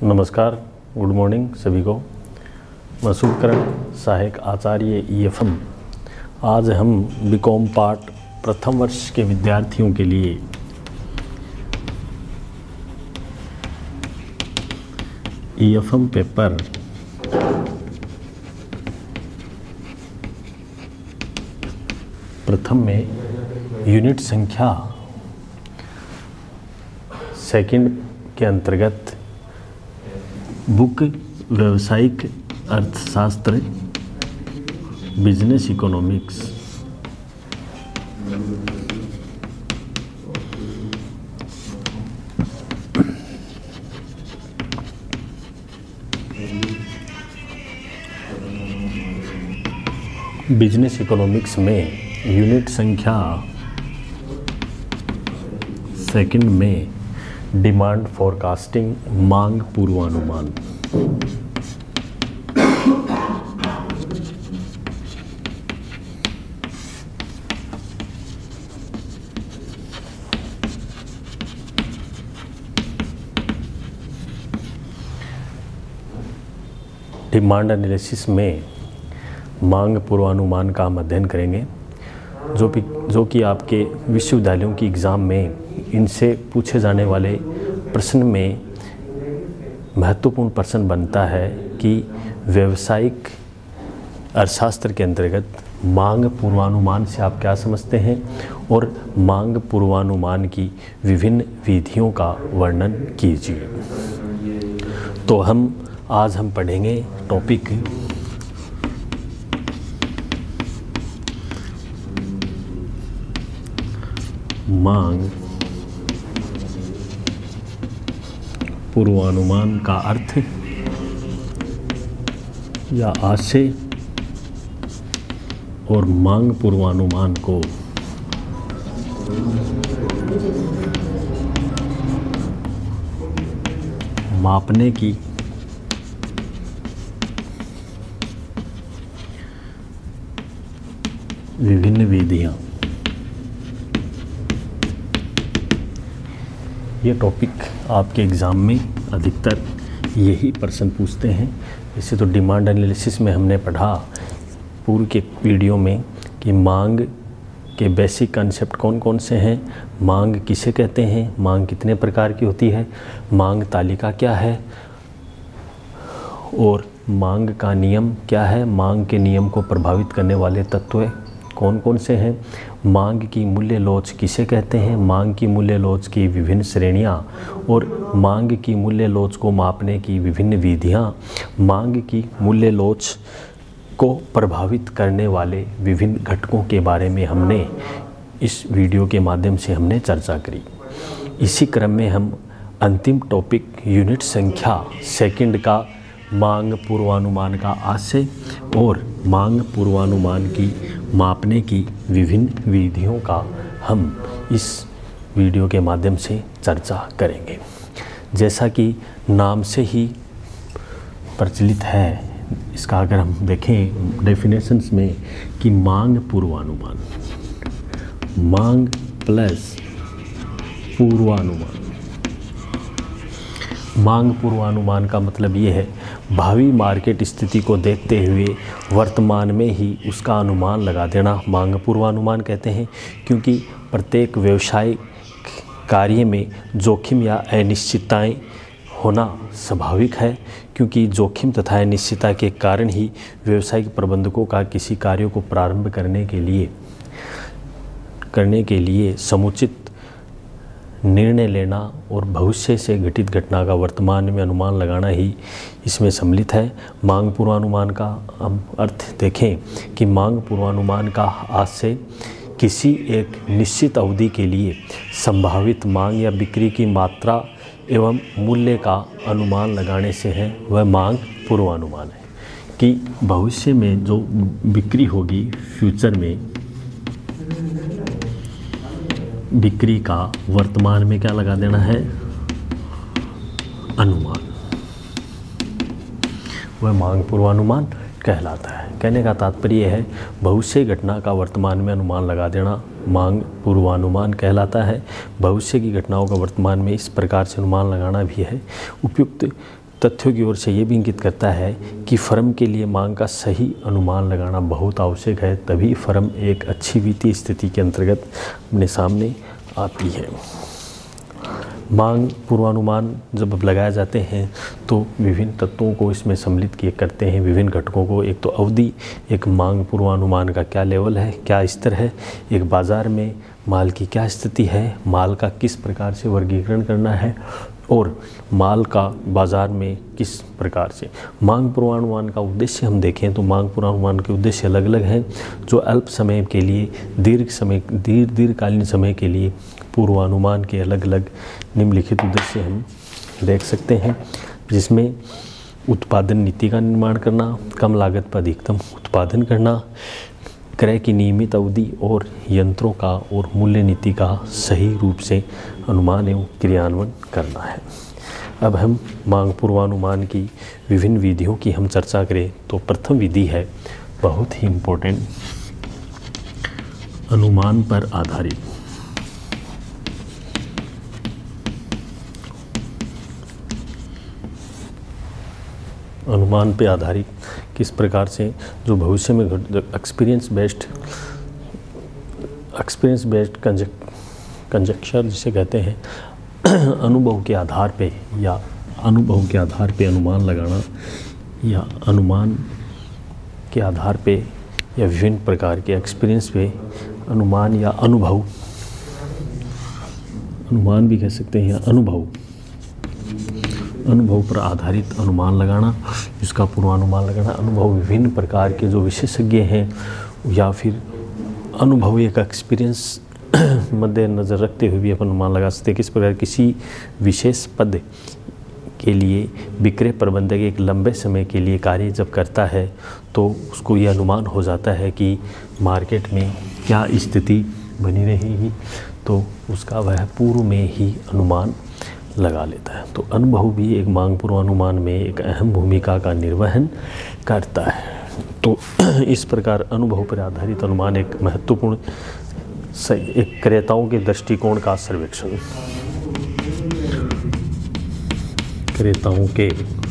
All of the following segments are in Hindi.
नमस्कार, गुड मॉर्निंग सभी को। मैं शुभकरण सहायक आचार्य EFM। आज हम बीकॉम पार्ट प्रथम वर्ष के विद्यार्थियों के लिए EFM पेपर प्रथम में यूनिट संख्या सेकंड के अंतर्गत बुक व्यावसायिक अर्थशास्त्र बिजनेस इकोनॉमिक्स बिजनेस इकोनॉमिक्स में यूनिट संख्या सेकंड में डिमांड फोरकास्टिंग मांग पूर्वानुमान। डिमांड एनालिसिस में मांग पूर्वानुमान का हम अध्ययन करेंगे, जो कि आपके विश्वविद्यालयों की एग्ज़ाम में इनसे पूछे जाने वाले प्रश्न में महत्वपूर्ण प्रश्न बनता है कि व्यावसायिक अर्थशास्त्र के अंतर्गत मांग पूर्वानुमान से आप क्या समझते हैं और मांग पूर्वानुमान की विभिन्न विधियों का वर्णन कीजिए। तो आज हम पढ़ेंगे टॉपिक मांग पूर्वानुमान का अर्थ या आशय और मांग पूर्वानुमान को मापने की विभिन्न विधियां। ये टॉपिक आपके एग्ज़ाम में अधिकतर यही प्रश्न पूछते हैं। वैसे तो डिमांड एनालिसिस में हमने पढ़ा पूर्व के वीडियो में कि मांग के बेसिक कंसेप्ट कौन कौन से हैं, मांग किसे कहते हैं, मांग कितने प्रकार की होती है, मांग तालिका क्या है और मांग का नियम क्या है, मांग के नियम को प्रभावित करने वाले तत्व कौन कौन से हैं, मांग की मूल्य लोच किसे कहते हैं, मांग की मूल्य लोच की विभिन्न श्रेणियां और मांग की मूल्य लोच को मापने की विभिन्न विधियां, मांग की मूल्य लोच को प्रभावित करने वाले विभिन्न घटकों के बारे में हमने इस वीडियो के माध्यम से हमने चर्चा करी। इसी क्रम में हम अंतिम टॉपिक यूनिट संख्या सेकंड का मांग पूर्वानुमान का आशय और मांग पूर्वानुमान की मापने की विभिन्न विधियों का हम इस वीडियो के माध्यम से चर्चा करेंगे। जैसा कि नाम से ही प्रचलित है, इसका अगर हम देखें डेफिनेशंस में कि मांग पूर्वानुमान, मांग प्लस पूर्वानुमान। मांग पूर्वानुमान का मतलब ये है भावी मार्केट स्थिति को देखते हुए वर्तमान में ही उसका अनुमान लगा देना मांग पूर्वानुमान कहते हैं। क्योंकि प्रत्येक व्यवसायिक कार्य में जोखिम या अनिश्चितताएं होना स्वाभाविक है, क्योंकि जोखिम तथा अनिश्चितता के कारण ही व्यवसायिक प्रबंधकों का किसी कार्य को प्रारंभ करने के लिए समुचित निर्णय लेना और भविष्य से घटित घटना का वर्तमान में अनुमान लगाना ही इसमें सम्मिलित है। मांग पूर्वानुमान का हम अर्थ देखें कि मांग पूर्वानुमान का आशय किसी एक निश्चित अवधि के लिए संभावित मांग या बिक्री की मात्रा एवं मूल्य का अनुमान लगाने से है, वह मांग पूर्वानुमान है। कि भविष्य में जो बिक्री होगी, फ्यूचर में बिक्री का वर्तमान में क्या लगा देना है, अनुमान, वह मांग पूर्वानुमान कहलाता है। कहने का तात्पर्य है भविष्य घटना का वर्तमान में अनुमान लगा देना मांग पूर्वानुमान कहलाता है। भविष्य की घटनाओं का वर्तमान में इस प्रकार से अनुमान लगाना भी है। उपयुक्त तथ्यों की ओर से ये भी इंगित करता है कि फर्म के लिए मांग का सही अनुमान लगाना बहुत आवश्यक है, तभी फर्म एक अच्छी वित्तीय स्थिति के अंतर्गत अपने सामने आती है। मांग पूर्वानुमान जब अब लगाए जाते हैं तो विभिन्न तत्वों को इसमें सम्मिलित किए करते हैं, विभिन्न घटकों को। एक तो अवधि, एक मांग पूर्वानुमान का क्या लेवल है, क्या स्तर है, एक बाज़ार में माल की क्या स्थिति है, माल का किस प्रकार से वर्गीकरण करना है और माल का बाज़ार में किस प्रकार से। मांग पूर्वानुमान का उद्देश्य हम देखें तो मांग पूर्वानुमान के उद्देश्य अलग अलग हैं। जो अल्प समय के लिए, दीर्घकालीन समय के लिए पूर्वानुमान के अलग अलग निम्नलिखित उद्देश्य हम देख सकते हैं, जिसमें उत्पादन नीति का निर्माण करना, कम लागत पर अधिकतम उत्पादन करना, क्रय की नियमित अवधि और यंत्रों का और मूल्य नीति का सही रूप से अनुमान एवं क्रियान्वयन करना है। अब हम मांग पूर्वानुमान की विभिन्न विधियों की हम चर्चा करें तो प्रथम विधि है बहुत ही इम्पोर्टेंट, अनुमान पर आधारित। अनुमान पे आधारित किस प्रकार से, जो भविष्य में एक्सपीरियंस बेस्ड कंजक्चर जिसे कहते हैं, अनुभव के आधार पे या अनुभव के आधार पे अनुमान लगाना, या अनुमान के आधार पे या विभिन्न प्रकार के एक्सपीरियंस पे अनुमान या अनुभव, अनुमान भी कह सकते हैं, या अनुभव पर आधारित अनुमान लगाना, इसका पूर्वानुमान लगाना। अनुभव विभिन्न प्रकार के जो विशेषज्ञ हैं या फिर अनुभव एक एक्सपीरियंस मद्देनज़र रखते हुए भी अपन अनुमान लगा सकते हैं। किस प्रकार किसी विशेष पद के लिए विक्रय प्रबंधक एक लंबे समय के लिए कार्य जब करता है तो उसको ये अनुमान हो जाता है कि मार्केट में क्या स्थिति बनी रहेगी, तो उसका वह पूर्व में ही अनुमान लगा लेता है। तो अनुभव भी एक मांग पूर्वानुमान में एक अहम भूमिका का निर्वहन करता है। तो इस प्रकार अनुभव पर आधारित अनुमान एक महत्वपूर्ण एक क्रेताओं के दृष्टिकोण का सर्वेक्षण, क्रेताओं के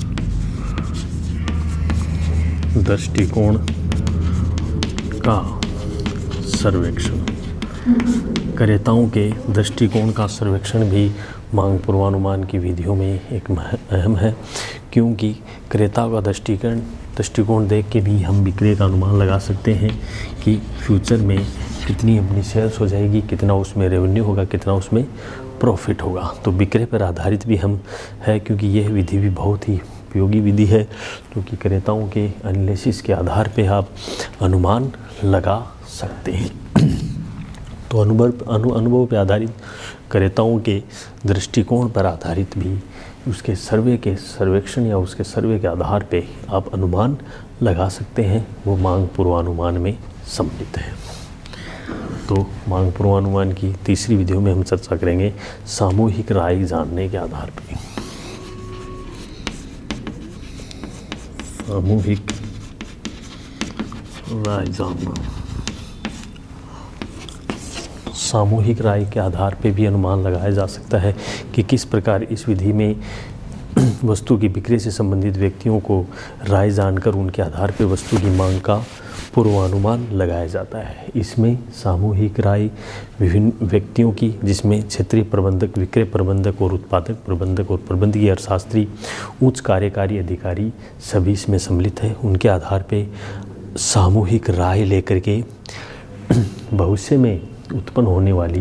दृष्टिकोण का सर्वेक्षण, क्रेताओं के दृष्टिकोण का सर्वेक्षण भी मांग पूर्वानुमान की विधियों में एक अहम है, क्योंकि क्रेता का दृष्टिकोण देख के भी हम विक्रय का अनुमान लगा सकते हैं कि फ्यूचर में कितनी अपनी सेल्स हो जाएगी, कितना उसमें रेवेन्यू होगा, कितना उसमें प्रॉफिट होगा। तो विक्रय पर आधारित भी हम है, क्योंकि यह विधि भी बहुत ही उपयोगी विधि है, क्योंकि क्रेताओं के एनालिसिस के आधार पे आप अनुमान लगा सकते हैं। तो अनुभव पर आधारित, क्रेताओं के दृष्टिकोण पर आधारित भी उसके सर्वेक्षण या उसके सर्वे के आधार पे आप अनुमान लगा सकते हैं, वो मांग पूर्वानुमान में सम्मिलित है। तो मांग पूर्वानुमान की तीसरी विधियों में हम चर्चा करेंगे सामूहिक राय जानने के आधार पर। सामूहिक राय जानना, सामूहिक राय के आधार पे भी अनुमान लगाया जा सकता है कि किस प्रकार इस विधि में वस्तु की बिक्री से संबंधित व्यक्तियों को राय जानकर उनके आधार पे वस्तु की मांग का पूर्वानुमान लगाया जाता है। इसमें सामूहिक राय विभिन्न व्यक्तियों की, जिसमें क्षेत्रीय प्रबंधक, विक्रय प्रबंधक और उत्पादक प्रबंधक और प्रबंधकीय अर्थशास्त्री, उच्च कार्यकारी अधिकारी सभी इसमें सम्मिलित है। उनके आधार पे सामूहिक राय लेकर के भविष्य में उत्पन्न होने वाली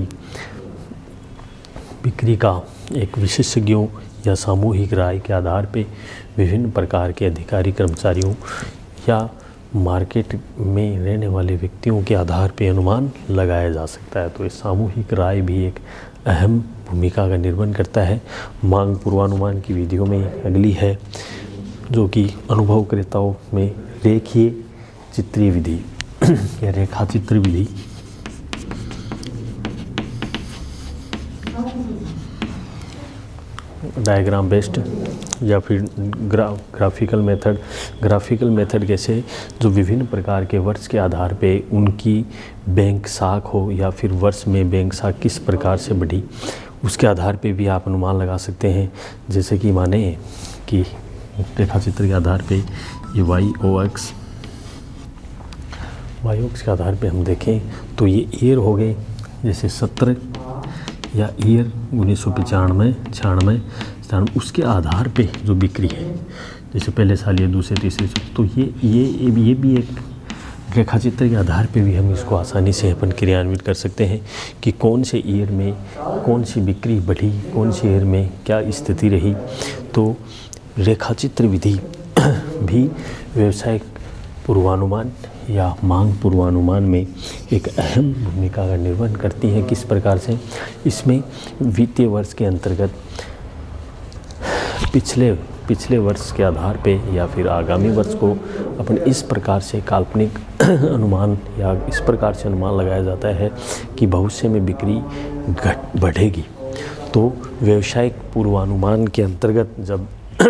बिक्री का एक विशेषज्ञों या सामूहिक राय के आधार पे विभिन्न प्रकार के अधिकारी, कर्मचारियों या मार्केट में रहने वाले व्यक्तियों के आधार पे अनुमान लगाया जा सकता है। तो ये सामूहिक राय भी एक अहम भूमिका का निर्वहन करता है। मांग पूर्वानुमान की विधियों में अगली है जो कि अनुभव क्रेताओं में रेखीय चित्रीय विधि या रेखा चित्र विधि। डायग्राम बेस्ड या फिर ग्राफिकल मेथड कैसे, जो विभिन्न प्रकार के वर्ष के आधार पे उनकी बैंक साख हो या फिर वर्ष में बैंक साख किस प्रकार से बढ़ी, उसके आधार पे भी आप अनुमान लगा सकते हैं। जैसे कि माने कि रेखा चित्र के आधार पे ये वाई ऑक्स के आधार पे हम देखें तो ये ईयर हो गए, जैसे 17 या ईयर 1995 उसके आधार पे जो बिक्री है, जैसे पहले साल या दूसरे तीसरे साल, तो ये भी एक रेखा चित्र के आधार पे भी हम इसको आसानी से अपन क्रियान्वित कर सकते हैं कि कौन से ईयर में कौन सी बिक्री बढ़ी, कौन से ईयर में क्या स्थिति रही। तो रेखा चित्र विधि भी व्यवसायिक पूर्वानुमान या मांग पूर्वानुमान में एक अहम भूमिका का निर्वहन करती है। किस प्रकार से? इसमें वित्तीय वर्ष के अंतर्गत पिछले वर्ष के आधार पे या फिर आगामी वर्ष को अपन इस प्रकार से काल्पनिक अनुमान या इस प्रकार से अनुमान लगाया जाता है कि भविष्य में बिक्री बढ़ेगी। तो व्यावसायिक पूर्वानुमान के अंतर्गत जब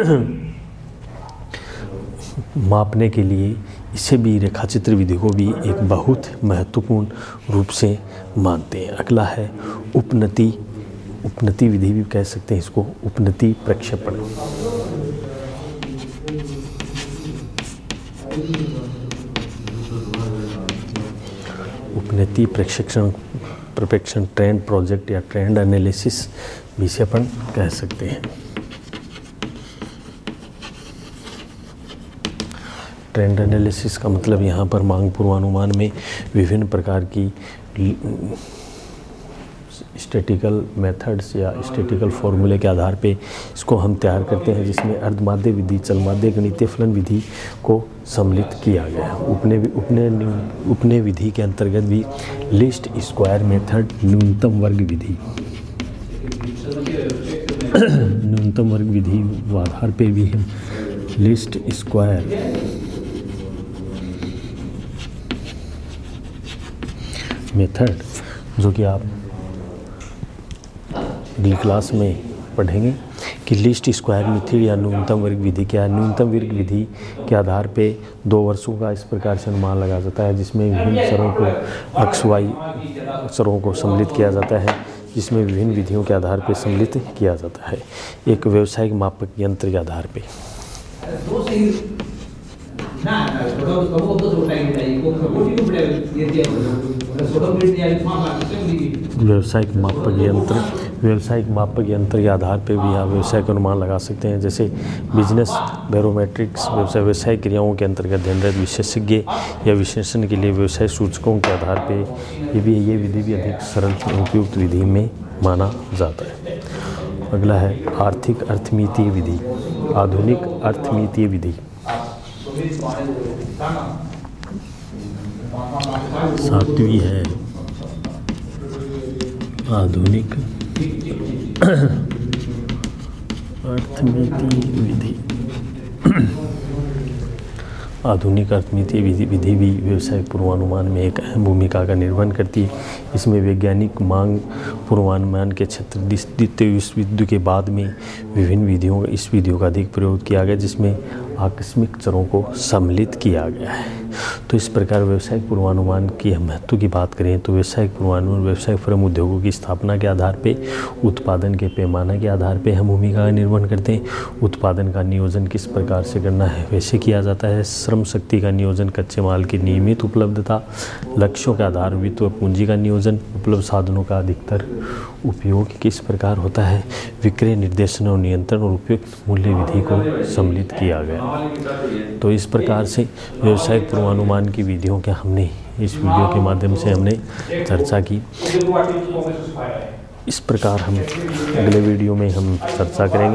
मापने के लिए इसे भी रेखाचित्र विधि को भी एक बहुत महत्वपूर्ण रूप से मानते हैं। अगला है उपनति विधि भी कह सकते हैं इसको, उपनति प्रक्षेपण। उपनति प्रक्षेपण ट्रेंड प्रोजेक्ट या ट्रेंड एनालिसिस भी से अपन कह सकते हैं। ट्रेंड एनालिसिस का मतलब यहाँ पर मांग पूर्वानुमान में विभिन्न प्रकार की स्टैटिकल मेथड्स या स्टैटिकल फॉर्मूले के आधार पे इसको हम तैयार करते हैं, जिसमें अर्धमाध्य विधि, चलमाध्य गणितीय फलन विधि को सम्मिलित किया गया है। उपनय विधि के अंतर्गत भी लीस्ट स्क्वायर मेथड, न्यूनतम वर्ग विधि न्यूनतम वर्ग विधि आधार पे भी हम लीस्ट स्क्वायर मेथड, जो कि आप अगली क्लास में पढ़ेंगे कि लीस्ट स्क्वायर मेथड या न्यूनतम वर्ग विधि क्या है। न्यूनतम वर्ग विधि के आधार पे 2 वर्षों का इस प्रकार से अनुमान लगा जाता है, जिसमें विभिन्न अक्षरों को XY अक्षरों को सम्मिलित किया जाता है, जिसमें विभिन्न विधियों के आधार पर सम्मिलित किया जाता है एक व्यावसायिक मापक यंत्र के आधार पे। व्यावसायिक मापक यंत्र के आधार पे भी आप व्यवसाय का अनुमान लगा सकते हैं, जैसे बिजनेस बैरोमेट्रिक्स व्यवसाय क्रियाओं के अंतर्गत ध्यानरत विशेषज्ञ या विश्लेषण के लिए व्यवसाय सूचकों के आधार पे ये विधि भी अधिक सरल उपयुक्त विधि में माना जाता है। अगला है आर्थिक अर्थमितीय विधि, आधुनिक अर्थमितीय विधि। सातवीं है आधुनिक अर्थमितीय विधि। आधुनिक अर्थमितीय विधि भी व्यवसायिक पूर्वानुमान में एक अहम भूमिका का निर्वहन करती है। इसमें वैज्ञानिक मांग पूर्वानुमान के क्षेत्र द्वितीय विश्व युद्ध के बाद में विभिन्न विधियों का अधिक प्रयोग किया गया, जिसमें आकस्मिक चरों को सम्मिलित किया गया है। तो इस प्रकार व्यवसायिक पूर्वानुमान की महत्व की बात करें तो व्यवसायिक पूर्वानुमान व्यवसायिक फर्म उद्योगों की स्थापना के आधार पे, उत्पादन के पैमाने के आधार पे हम भूमिका का निर्वहन करते हैं। उत्पादन का नियोजन किस प्रकार से करना है वैसे किया जाता है। श्रम शक्ति का नियोजन, कच्चे माल की नियमित उपलब्धता, लक्ष्यों के आधार वित्त व पूंजी का नियोजन, उपलब्ध साधनों का अधिकतर उपयोग किस प्रकार होता है, विक्रय निर्देशन और नियंत्रण और उपयुक्त मूल्य विधि को सम्मिलित किया गया। तो इस प्रकार से व्यवसायिक पूर्वानुमान की विधियों का हमने इस वीडियो के माध्यम से हमने चर्चा की। इस प्रकार हम अगले वीडियो में हम चर्चा करेंगे।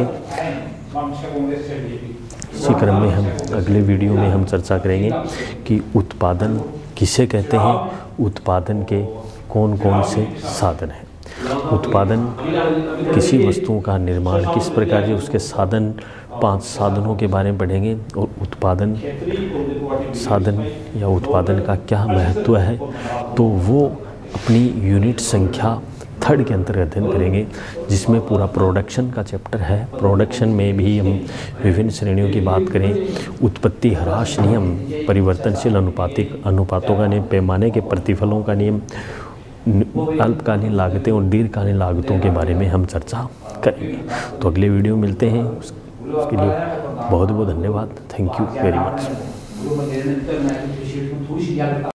इसी क्रम में हम अगले वीडियो में हम चर्चा करेंगे कि उत्पादन किसे कहते हैं, उत्पादन के कौन कौन से साधन हैं, उत्पादन किसी वस्तुओं का निर्माण किस प्रकार से, उसके साधन 5 साधनों के बारे में पढ़ेंगे और उत्पादन साधन या उत्पादन का क्या महत्व है, तो वो अपनी यूनिट संख्या 3 के अंतर्गत अध्ययन करेंगे, जिसमें पूरा प्रोडक्शन का चैप्टर है। प्रोडक्शन में भी हम विभिन्न श्रेणियों की बात करें, उत्पत्ति ह्रास नियम, परिवर्तनशील अनुपातों का नियम, पैमाने के प्रतिफलों का नियम, अल्पकालीन लागतें और दीर्घकालीन लागतों के बारे में हम चर्चा करेंगे। तो अगले वीडियो मिलते हैं, उसके लिए बहुत बहुत धन्यवाद। Thank you very much.